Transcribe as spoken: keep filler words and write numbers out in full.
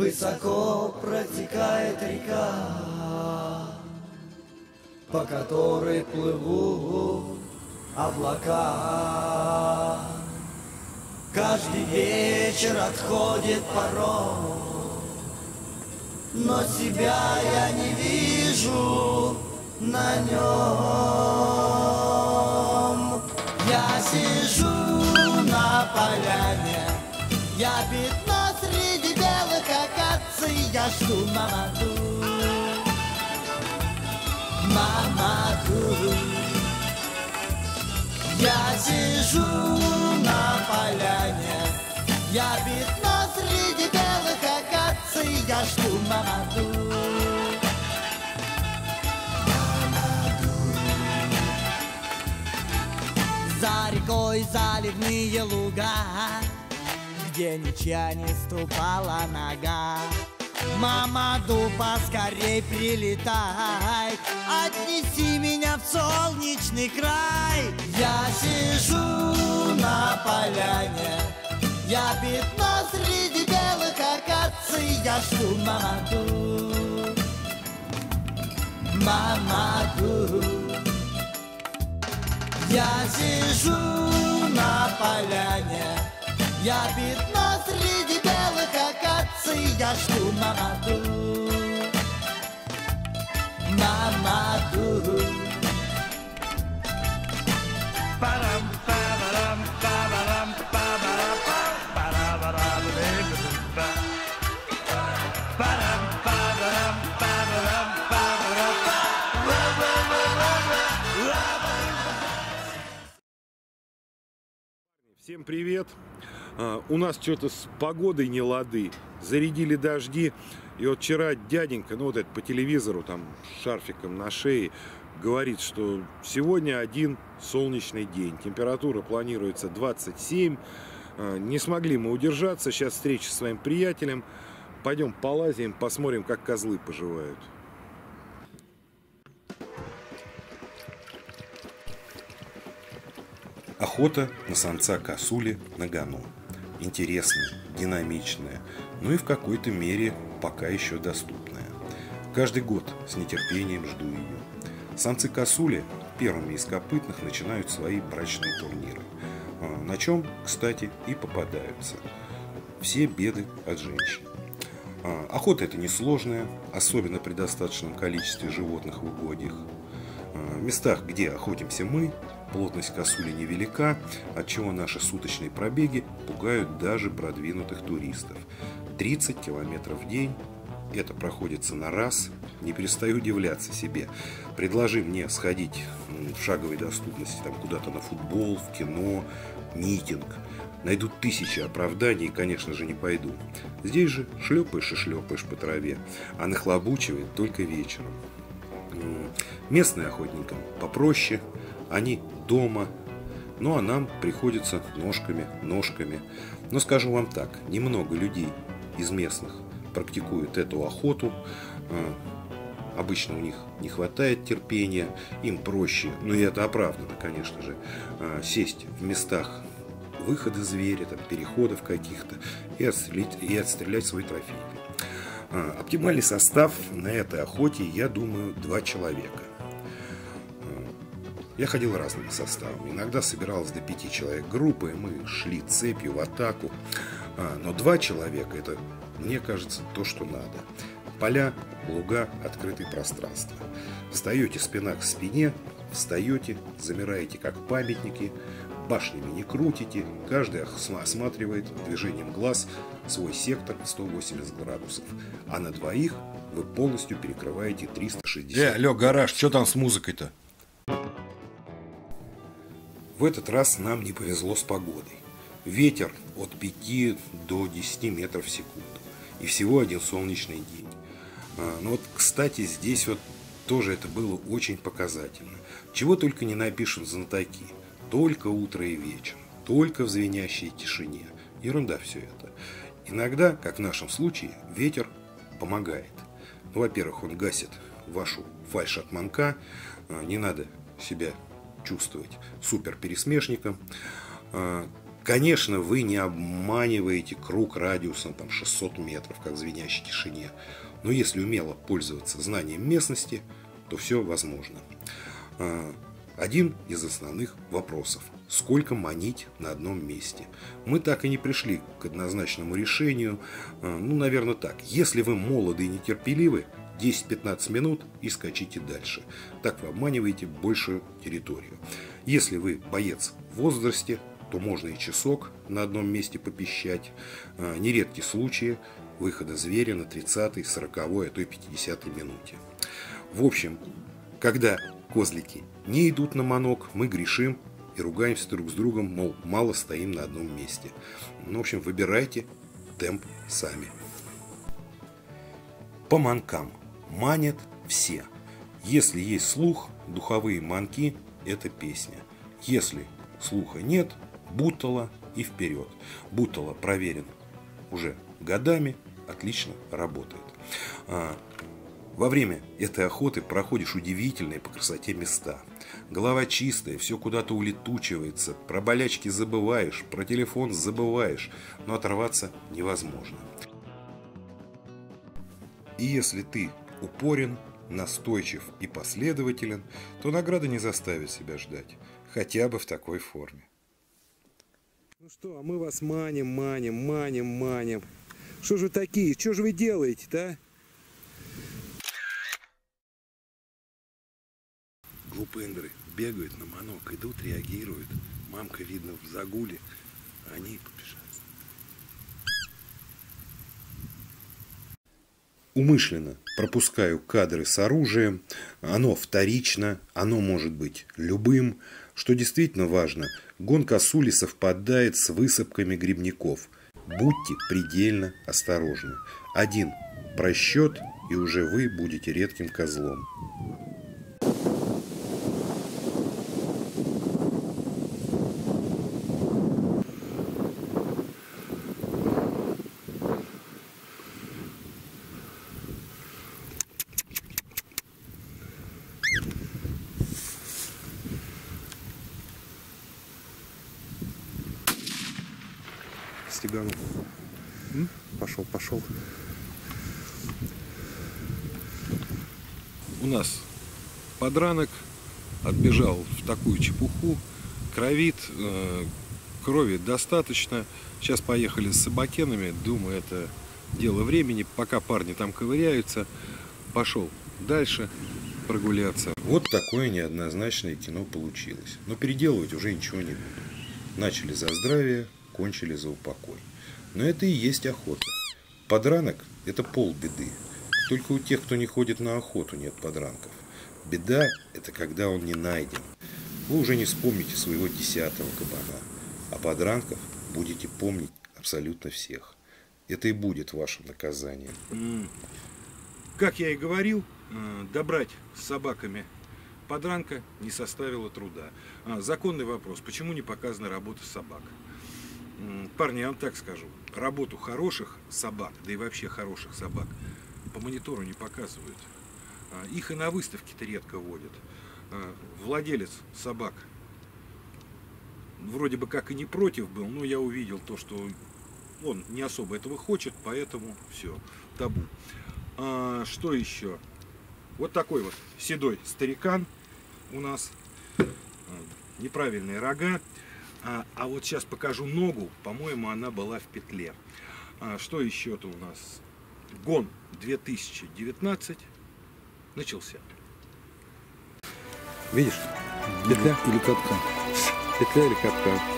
Высоко протекает река, по которой плывут облака. Каждый вечер отходит паром, но себя я не вижу на нем. Я сижу на поляне, я пятно среди белых акаций, я жду Мамаду, Мамаду. Я сижу на поляне, я пятно среди белых акаций, я жду Мамаду, Мамаду. За рекой заливные луга, где ничья не ступала нога. Мамаду, поскорей прилетай, отнеси меня в солнечный край. Я сижу на поляне, я пятно среди белых акаций, я жду Мамаду, Мамаду. Я сижу на поляне, я пятно среди белых акаций, я жду Мамаду, Мамаду. Всем привет! Uh, у нас что-то с погодой не лады, зарядили дожди, и вот вчера дяденька, ну вот это по телевизору, там шарфиком на шее, говорит, что сегодня один солнечный день, температура планируется двадцать семь, uh, не смогли мы удержаться, сейчас встреча с своим приятелем, пойдем полазим, посмотрим, как козлы поживают. Охота на самца косули на гону. Интересная, динамичная, ну и в какой-то мере пока еще доступная. Каждый год с нетерпением жду ее. Самцы косули первыми из копытных начинают свои брачные турниры. На чем, кстати, и попадаются. Все беды от женщин. Охота это несложная, особенно при достаточном количестве животных в угодьях. В местах, где охотимся мы, плотность косули невелика, отчего наши суточные пробеги пугают даже продвинутых туристов. тридцать километров в день – это проходится на раз. Не перестаю удивляться себе. Предложи мне сходить в шаговой доступности там куда-то на футбол, в кино, митинг. Найдут тысячи оправданий и, конечно же, не пойду. Здесь же шлепаешь и шлепаешь по траве, а нахлобучивает только вечером. Местным охотникам попроще, они дома, ну а нам приходится ножками, ножками. Но скажу вам так, немного людей из местных практикуют эту охоту. Обычно у них не хватает терпения, им проще, ну и это оправдано, конечно же, сесть в местах выхода зверя, там, переходов каких-то и отстрелять, и отстрелять свой трофей. Оптимальный состав на этой охоте, я думаю, два человека. Я ходил разными составами. Иногда собиралось до пяти человек группы, и мы шли цепью в атаку. Но два человека – это, мне кажется, то, что надо. Поля, луга, открытые пространства. Встаете спина к спине, встаете, замираете как памятники, башнями не крутите, каждый осматривает движением глаз свой сектор в сто восемьдесят градусов. А на двоих вы полностью перекрываете триста шестьдесят. Э, алло, гараж, что там с музыкой-то? В этот раз нам не повезло с погодой. Ветер от пяти до десяти метров в секунду. И всего один солнечный день. А, ну вот, кстати, здесь вот тоже это было очень показательно. Чего только не напишут знатоки. Только утро и вечер. Только в звенящей тишине. Ерунда все это. Иногда, как в нашем случае, ветер помогает. Ну, во-первых, он гасит вашу фальшь от манка. А, не надо себя чувствовать супер пересмешником. Конечно, вы не обманываете круг радиусом там, шестьсот метров, как в звенящей тишине. Но если умело пользоваться знанием местности, то все возможно. Один из основных вопросов. Сколько манить на одном месте? Мы так и не пришли к однозначному решению. Ну, наверное, так. Если вы молоды и нетерпеливы, десять-пятнадцать минут и скачите дальше. Так вы обманываете большую территорию. Если вы боец в возрасте, то можно и часок на одном месте попищать. Нередки случаи выхода зверя на тридцатой, сороковой, а то и пятидесятой минуте. В общем, когда козлики не идут на манок, мы грешим и ругаемся друг с другом, мол, мало стоим на одном месте. Ну, в общем, выбирайте темп сами. По манкам манят все. Если есть слух, духовые манки – это песня. Если слуха нет, бутала и вперед. Бутала проверен уже годами, отлично работает. Во время этой охоты проходишь удивительные по красоте места. Голова чистая, все куда-то улетучивается, про болячки забываешь, про телефон забываешь, но оторваться невозможно. И если ты упорен, настойчив и последователен, то награда не заставит себя ждать, хотя бы в такой форме. Ну что, а мы вас маним, маним, маним, маним. Что же вы такие? Что же вы делаете-то, а? Глупендры бегают на манок, идут, реагируют. Мамка, видно, в загуле, а они побежали. Умышленно пропускаю кадры с оружием. Оно вторично, оно может быть любым. Что действительно важно, гон косули совпадает с высыпками грибников. Будьте предельно осторожны. Один просчет, и уже вы будете редким козлом. Стеганул. Пошел, пошел. У нас подранок отбежал в такую чепуху, кровит, э, крови достаточно. Сейчас поехали с собакенами, думаю, это дело времени, пока парни там ковыряются. Пошел дальше прогуляться. Вот такое неоднозначное кино получилось. Но переделывать уже ничего не буду. Начали за здравие, кончили за упокой. Но это и есть охота. Подранок – это полбеды. Только у тех, кто не ходит на охоту, нет подранков. Беда – это когда он не найден. Вы уже не вспомните своего десятого кабана. А подранков будете помнить абсолютно всех. Это и будет вашим наказанием. Как я и говорил, добрать с собаками подранка не составило труда. А, законный вопрос, почему не показана работа собак? Парни, я вам так скажу, работу хороших собак, да и вообще хороших собак, по монитору не показывают. Их и на выставке-то редко водят. Владелец собак вроде бы как и не против был, но я увидел то, что он не особо этого хочет, поэтому все, табу. А, что еще? Вот такой вот седой старикан у нас, неправильные рога. А, а вот сейчас покажу ногу, по-моему, она была в петле. А, что еще-то у нас? Гон две тысячи девятнадцать начался. Видишь? Петля или капкан? Петля или капкан?